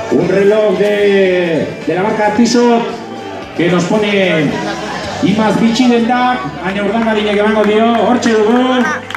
Un reloj de la marca Tissot que nos pone Imaz bitxi dendak, aina urdangadine que bango dio, hortxe dugu.